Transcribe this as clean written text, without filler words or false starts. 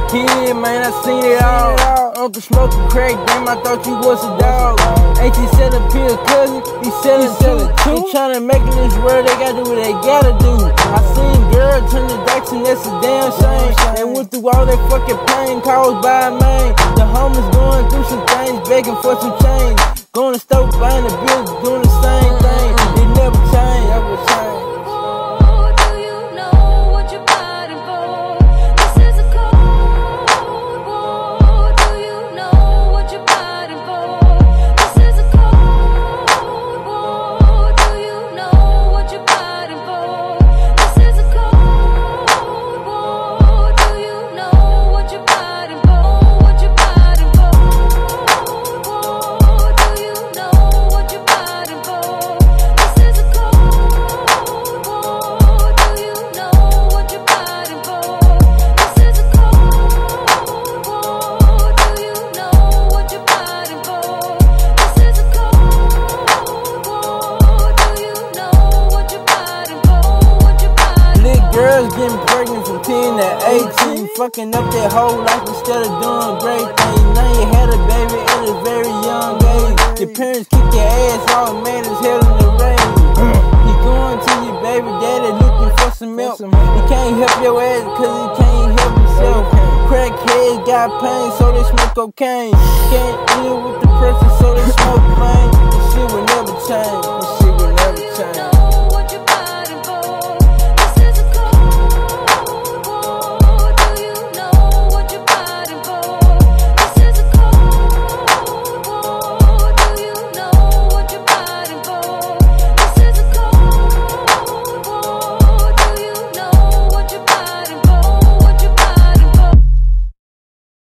kid, man, I seen it all. Uncle smoking crack, damn, I thought you was a dog. Ain't he selling pills, cousin? He selling too. He tryna make it in this world, they gotta do what they gotta do. I seen girls turn to dykes and that's a damn shame. They went through all that fucking pain caused by a man. The homies going through some things, begging for some change. Going to store, buying the bills, doing the same thing. It never changed, never changed. Girls getting pregnant from 10 to 18, fucking up their whole life instead of doing great things. Now you had a baby at a very young age. Your parents kick your ass all man as hell in the rain. You going to your baby daddy looking for some milk. He can't help your ass cause he can't help himself. Crackheads got pain so they smoke cocaine. Can't deal with the pressure so they smoke